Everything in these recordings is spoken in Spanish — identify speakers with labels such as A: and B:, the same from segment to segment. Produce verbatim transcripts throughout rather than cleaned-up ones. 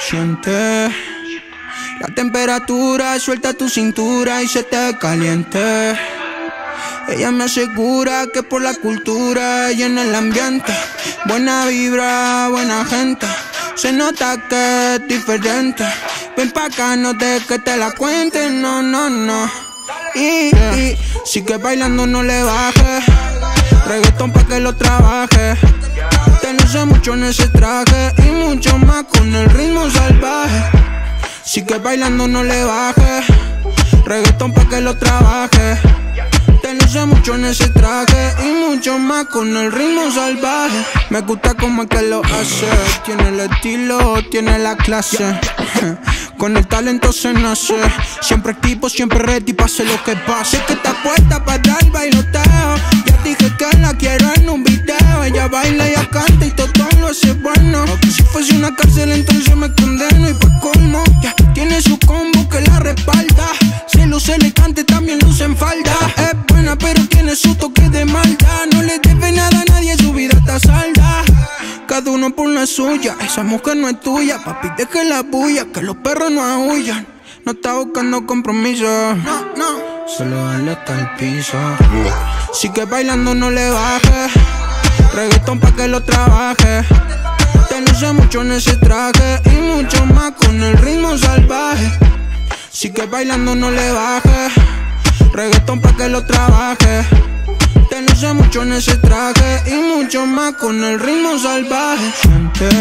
A: Siente la temperatura, suelta tu cintura y se te caliente. Ella me asegura que por la cultura y en el ambiente, buena vibra, buena gente, se nota que es diferente. Ven pa' acá, no dejes que te la cuenten, no, no, no. Y, yeah. y sigue bailando, no le bajes. Reggaetón pa' que lo trabaje. Te luce mucho en ese traje y mucho más con el ritmo salvaje. Sigue bailando, no le bajes. Reggaetón pa' que lo trabaje. Te luce mucho en ese traje y mucho más con el ritmo salvaje. Me gusta como es que lo hace. Tiene el estilo, tiene la clase. Con el talento se nace. Siempre activo, siempre ready, pase lo que pase. Sé que está puesta para dar bailoteo. Ya dije que la quiero en un video. Ella baila, ella canta y todo lo hace bueno. Si fuese una cárcel entonces me condeno. Y por colmo, ya tiene su combo que la respalda. Se luce elegante, también luce en falda. Es buena pero tiene su toque de maldad. No le debe nada a nadie, su vida está salda. Cada uno por la suya, esa mujer no es tuya. Papi, deja la bulla, que los perros no aullan. No está buscando compromiso, no, no, solo dale hasta el piso. Sigue bailando, no le bajes. Reggaetón pa' que lo trabaje. Te luce mucho en ese traje y mucho más con el ritmo salvaje. Sigue bailando, no le bajes. Reggaetón pa' que lo trabaje. Te luce mucho en ese traje y mucho más con el ritmo salvaje. Siente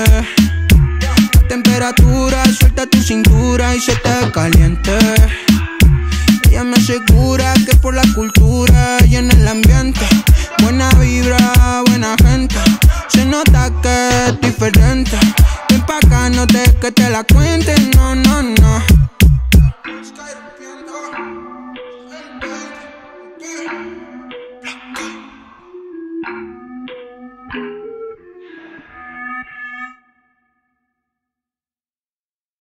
A: la temperatura, suelta tu cintura y se te caliente. Ella me asegura que por la cultura y en el ambiente, buena vibra, buena gente, se nota que es diferente. Ven pa' acá, no dejes que te la cuente.